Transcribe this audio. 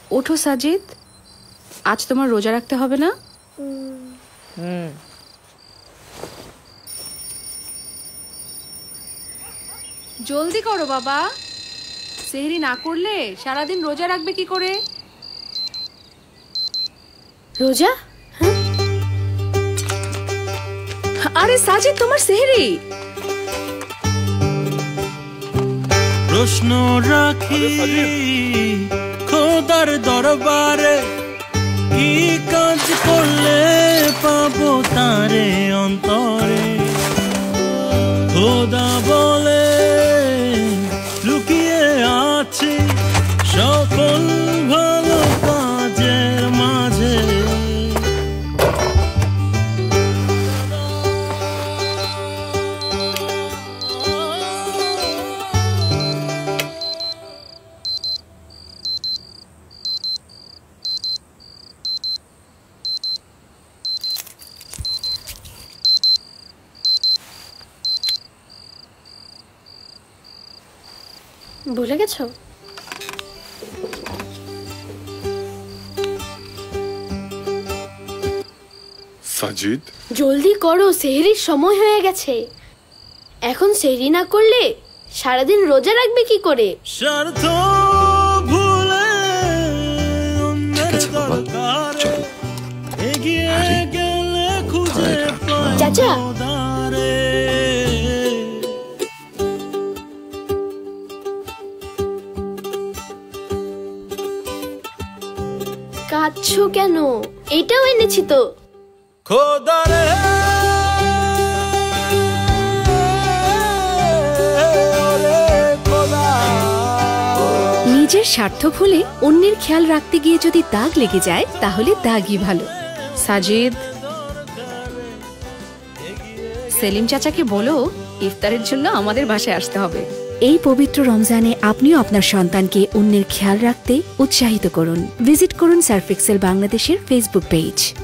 ওঠো সাজিদ, আজ তোমার রোজা রাখতে হবে না? জলদি করো বাবা, সেহরি না করলে সারাদিন রোজা রাখবে কি করে? রোজা? আরে সাজিদ, তোমার সেহরি। প্রশ্ন রাখি খোদার দরবারে, কি কাজ করলে পাবো তারে অন্তরে। খোদা বলে লুকিয়ে আছে সকল ভালো কাজের মাঝে। ভুলে গেছো? সাজিদ, জলদি করো, সেহরির সময় হয়ে গেছে। এখন সেহরি না করলে সারাদিন রোজা রাখবে কি করে? স্বার্থ ভুলে অন্যের দরকারে এগিয়ে গেলে খুঁজে পাই চাচা, খোদারে। কাঁদছো কেন? এটাও এনেছি তো। খোদারে নিজের স্বার্থ ভুলে অন্যের খেয়াল রাখতে গিয়ে যদি দাগ লেগে যায় তাহলে দাগই ভালো। সাজিদ, সেলিম চাচাকে বলো ইফতারের জন্য আমাদের বাসায় আসতে হবে। এই পবিত্র রমজানে আপনিও আপনার সন্তানকে অন্যের খেয়াল রাখতে উৎসাহিত করুন। ভিজিট করুন সার্ফ এক্সেল বাংলাদেশের ফেসবুক পেজ।